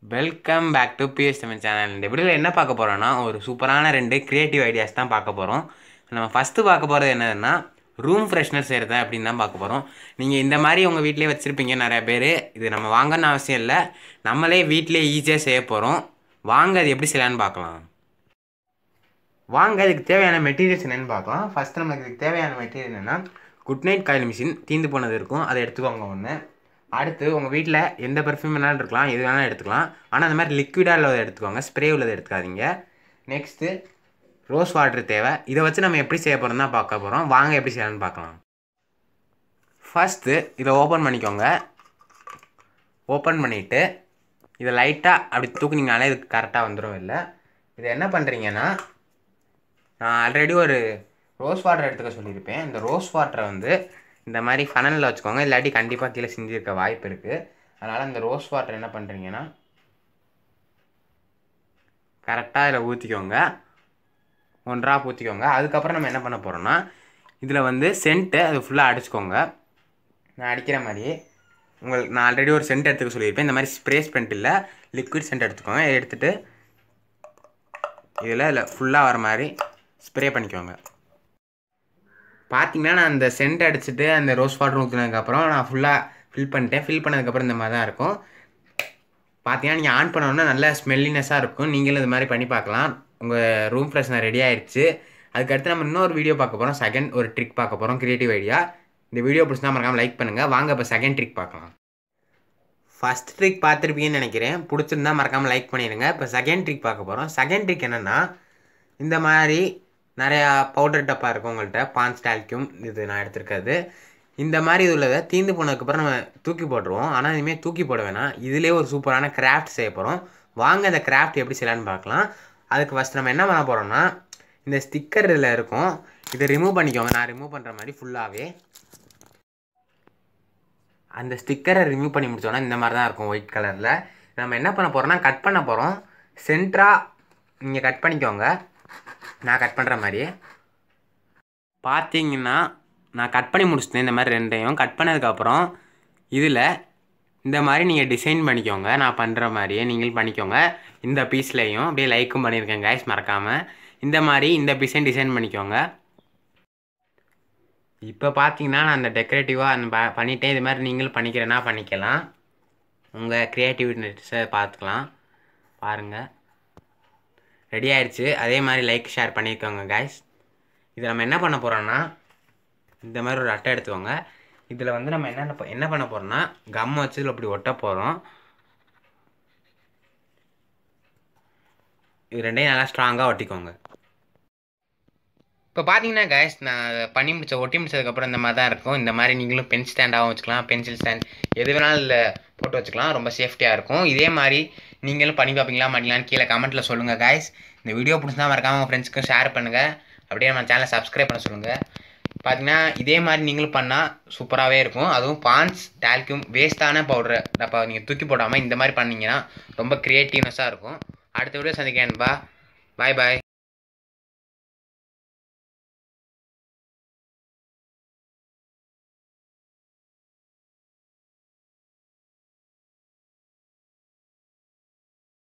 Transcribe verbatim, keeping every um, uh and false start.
Welcome back to PS Tamil channel. இந்த வீடியோவில் என்ன பார்க்க போகிறோன்னா, ஒரு சூப்பரான ரெண்டு க்ரியேட்டிவ் ஐடியாஸ் தான் பார்க்க போகிறோம். நம்ம ஃபஸ்ட்டு பார்க்க போகிறது என்னதுன்னா, ரூம் ஃப்ரெஷ்னர் செய்கிறது அப்படின்னு தான் பார்க்க போகிறோம். நீங்கள் இந்த மாதிரி உங்கள் வீட்டிலே வச்சுருப்பீங்க நிறையா பேர். இது நம்ம வாங்கன்னு அவசியம் இல்லை, நம்மளே வீட்டிலே ஈஸியாக செய்ய போகிறோம். வாங்க அது எப்படி செய்யலான்னு பார்க்கலாம். வாங்க இதுக்கு தேவையான மெட்டீரியல்ஸ் என்னென்னு பார்க்கலாம். ஃபஸ்ட்டு நமக்கு இதுக்கு தேவையான மெட்டீரியல் என்னென்னா, குட் நைட் காயில் மிஷின் தீந்து போனது இருக்கும், அதை எடுத்துக்கோங்க ஒன்று. அடுத்து உங்கள் வீட்டில் எந்த பர்ஃப்யூம் வேணாலும் இருக்கலாம், எது வேணாலும் எடுத்துக்கலாம். ஆனால் அந்த மாதிரி லிக்விடாக உள்ளதை எடுத்துக்கோங்க, ஸ்ப்ரே உள்ளதை எடுத்துக்காதீங்க. நெக்ஸ்ட்டு ரோஸ் வாட்டர் தேவை. இதை வச்சு நம்ம எப்படி செய்ய போகிறோம் தான் பார்க்க போகிறோம். வாங்க எப்படி செய்யலாம்னு பார்க்கலாம். ஃபஸ்ட்டு இதை ஓப்பன் பண்ணிக்கோங்க. ஓப்பன் பண்ணிவிட்டு இதை லைட்டாக அப்படி தூக்குனீங்கனாலே இது கரெக்டாக வந்துடும். இல்லை இதை என்ன பண்ணுறீங்கன்னா, நான் ஆல்ரெடி ஒரு ரோஸ் வாட்டர் எடுத்துக்க சொல்லியிருப்பேன். இந்த ரோஸ் வாட்டரை வந்து இந்த மாதிரி ஃபனலில் வச்சுக்கோங்க, இல்லாட்டி கண்டிப்பாக கீழே சிந்திருக்க வாய்ப்பு இருக்குது. அதனால் இந்த ரோஸ் வாட்டர் என்ன பண்ணுறீங்கன்னா, கரெக்டாக இதில் ஊற்றிக்கோங்க, ஒன்றா ஊற்றிக்கோங்க. அதுக்கப்புறம் நம்ம என்ன பண்ண போகிறோம்னா, இதில் வந்து சென்ட்டு அது ஃபுல்லாக அடிச்சுக்கோங்க. நான் அடிக்கிற மாதிரி உங்களுக்கு நான் ஆல்ரெடி ஒரு சென்ட் எடுத்துக்க சொல்லியிருப்பேன். இந்த மாதிரி ஸ்ப்ரே ஸ்பென்ட் இல்லை, லிக்விட் சென்ட் எடுத்துக்கோங்க. எடுத்துகிட்டு இதில் இல்லை ஃபுல்லாக வர மாதிரி ஸ்ப்ரே பண்ணிக்கோங்க. பார்த்தீங்கன்னா நான் அந்த சென்ட் அடிச்சுட்டு அந்த ரோஸ் வாட்டர் ஊற்றினதுக்கப்புறம் நான் ஃபுல்லாக ஃபில் பண்ணிட்டேன். ஃபில் பண்ணதுக்கப்புறம் இந்த மாதிரி தான் இருக்கும். பார்த்தீங்கன்னா நீங்கள் ஆன் பண்ணோன்னா நல்லா ஸ்மெல்லினஸாக இருக்கும். நீங்களும் இது மாதிரி பண்ணி பார்க்கலாம். உங்கள் ரூம் ஃப்ரெஷ்னர் ரெடி ஆகிடுச்சு. அதுக்கடுத்து நம்ம இன்னொரு வீடியோ பார்க்க போகிறோம். செகண்ட் ஒரு ட்ரிக் பார்க்க போகிறோம், க்ரியேட்டிவ் ஐடியா. இந்த வீடியோ பிடிச்சா மறக்காமல் லைக் பண்ணுங்கள். வாங்க இப்போ செகண்ட் ட்ரிக் பார்க்கலாம். ஃபஸ்ட் ட்ரிக் பார்த்துருப்பீங்கன்னு நினைக்கிறேன். பிடிச்சிருந்தா மறக்காமல் லைக் பண்ணிடுங்க. இப்போ செகண்ட் ட்ரிக் பார்க்க போகிறோம். செகண்ட் ட்ரிக் என்னென்னா, இந்த மாதிரி நிறையா பவுடர் டப்பா இருக்கும் உங்கள்கிட்ட, பான்ஸ் டால்க்யூம் இது நான் எடுத்துருக்காது. இந்த மாதிரி இது உள்ளதை தீந்து போனதுக்கப்புறம் நம்ம தூக்கி போட்டுருவோம். ஆனால் இனிமேல் தூக்கி போட வேணாம். இதிலே ஒரு சூப்பரான கிராஃப்ட் செய்ய போகிறோம். வாங்க இந்த கிராஃப்ட் எப்படி செய்யலான்னு பார்க்கலாம். அதுக்கு ஃபஸ்ட் நம்ம என்ன பண்ண போகிறோம்னா, இந்த ஸ்டிக்கர் இதில் இருக்கும், இதை ரிமூவ் பண்ணிக்கோங்க. நான் ரிமூவ் பண்ணுற மாதிரி ஃபுல்லாகவே அந்த ஸ்டிக்கரை ரிமூவ் பண்ணி முடிச்சோன்னா இந்த மாதிரி தான் இருக்கும் ஒயிட் கலரில். நம்ம என்ன பண்ண போகிறோம்னா, கட் பண்ண போகிறோம். சென்டராக நீங்கள் கட் பண்ணிக்கோங்க, நான் கட் பண்ணுற மாதிரியே. பார்த்தீங்கன்னா நான் கட் பண்ணி முடிச்சிட்டேன். இந்த மாதிரி ரெண்டையும் கட் பண்ணதுக்கப்புறம் இதில் இந்த மாதிரி நீங்கள் டிசைன் பண்ணிக்கோங்க. நான் பண்ணுற மாதிரியே நீங்களும் பண்ணிக்கோங்க. இந்த பீஸ்லேயும் அப்படியே லைக்கும் பண்ணியிருக்கேன் கைஸ், மறக்காமல் இந்த மாதிரி இந்த பீஸையும் டிசைன் பண்ணிக்கோங்க. இப்போ பார்த்தீங்கன்னா நான் அந்த டெக்கரேட்டிவாக அந்த பண்ணிட்டேன். இது மாதிரி நீங்களும் பண்ணிக்கிறேன்னா பண்ணிக்கலாம். உங்கள் க்ரியேட்டிவிட்டிஸை பார்த்துக்கலாம். பாருங்கள் ரெடி ஆகிடுச்சு. அதே மாதிரி லைக் ஷேர் பண்ணியிருக்கோங்க கைஸ். இதை நம்ம என்ன பண்ண போகிறோன்னா, இந்த மாதிரி ஒரு அட்டை எடுத்துக்கோங்க. இதில் வந்து நம்ம என்ன என்ன பண்ண போகிறோம்னா, கம் வச்சு இதில் அப்படி ஒட்ட போகிறோம். இது ரெண்டையும் நல்லா ஸ்ட்ராங்காக ஒட்டிக்கோங்க. இப்போ பார்த்தீங்கன்னா கைஸ், நான் பண்ணி முடிச்ச ஒட்டி முடிச்சதுக்கப்புறம் இந்த மாதிரி தான் இருக்கும். இந்த மாதிரி நீங்களும் பென் ஸ்டாண்டாகவும் வச்சுக்கலாம், பென்சில் ஸ்டாண்ட் எது வேணாலும் இல்லை போட்டு வச்சுக்கலாம். ரொம்ப சேஃப்டியாக இருக்கும். இதே மாதிரி நீங்களும் பண்ணி பார்ப்பீங்களா மாட்டீங்களான்னு கீழே கமெண்ட்டில் சொல்லுங்கள் கைஸ். இந்த வீடியோ பிடிச்சா மறக்காமல் உங்கள் ஃப்ரெண்ட்ஸ்க்கும் ஷேர் பண்ணுங்கள். அப்படியே நம்ம சேனலை சப்ஸ்கிரைப் பண்ண சொல்லுங்கள். பார்த்தீங்கன்னா இதே மாதிரி நீங்களும் பண்ணால் சூப்பராகவே இருக்கும். அதுவும் பான்ஸ் டால்க்யூம் வேஸ்ட்டான பவுடரை அப்போ நீங்கள் தூக்கி போடாமல் இந்த மாதிரி பண்ணிங்கன்னா ரொம்ப க்ரியேட்டிவ்னஸாக இருக்கும். அடுத்த வீடியோ சந்திக்கிறேன்பா. பாய் பாய்.